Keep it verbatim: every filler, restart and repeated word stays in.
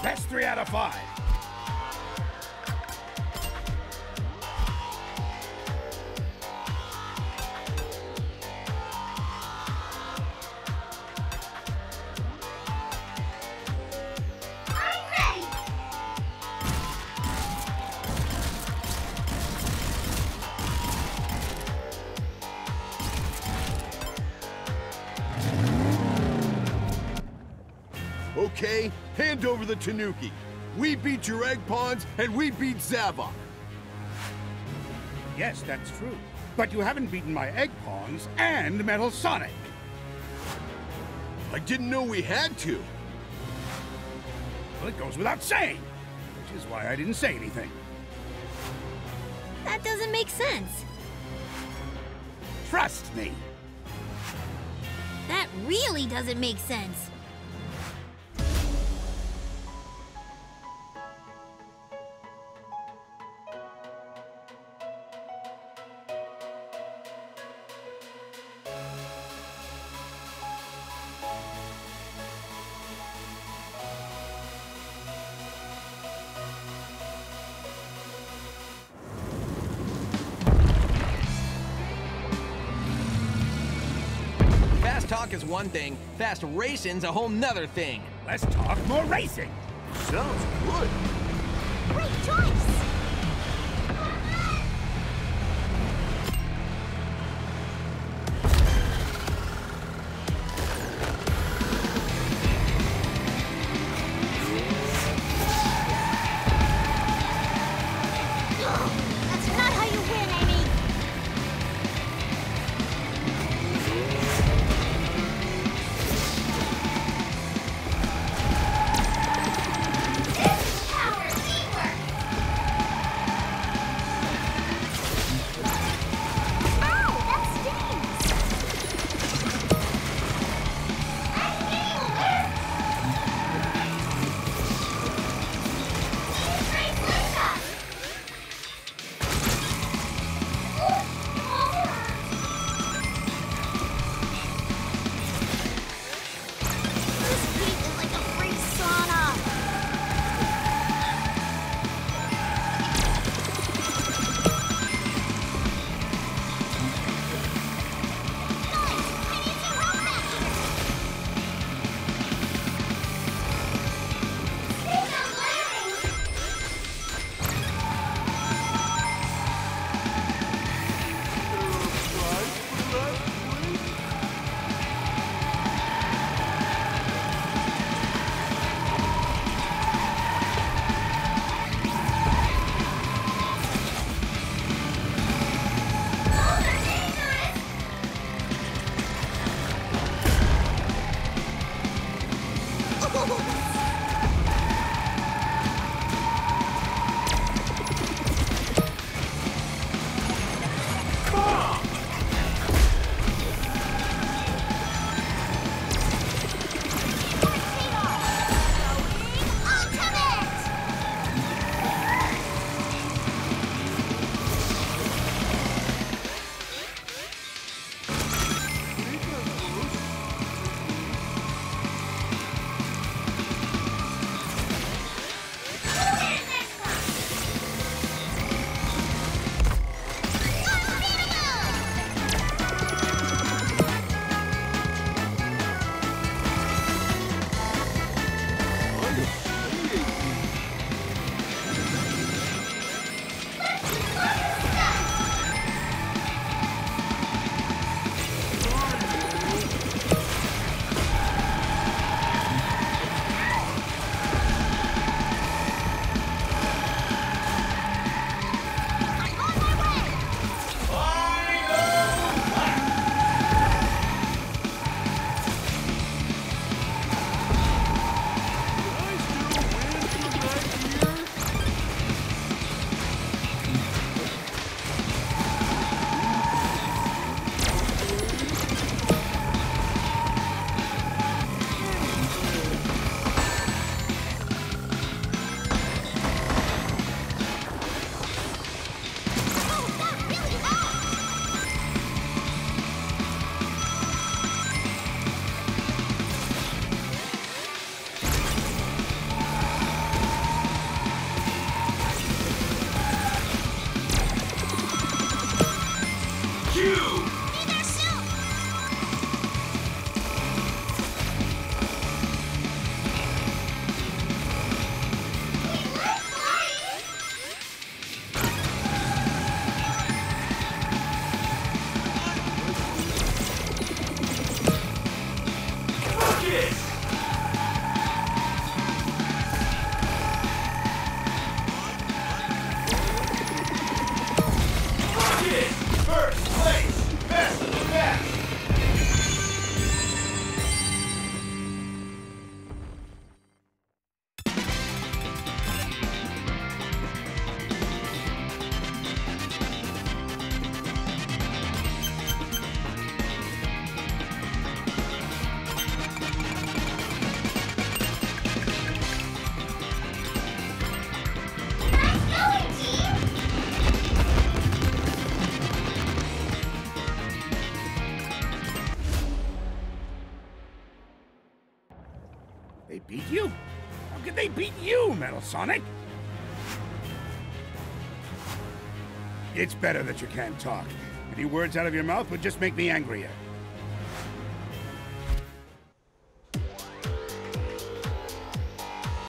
Best three out of five. Okay, hand over the Tanuki. We beat your egg pawns, and we beat Zavok. Yes, that's true. But you haven't beaten my egg pawns and Metal Sonic. I didn't know we had to. Well, it goes without saying, which is why I didn't say anything. That doesn't make sense. Trust me. That really doesn't make sense. Fast talk is one thing, fast racing's a whole nother thing. Let's talk more racing. Sounds good. Great choice! That's not how you win, Amy! Power, teamwork! They beat you? How could they beat you, Metal Sonic? It's better that you can't talk. Any words out of your mouth would just make me angrier.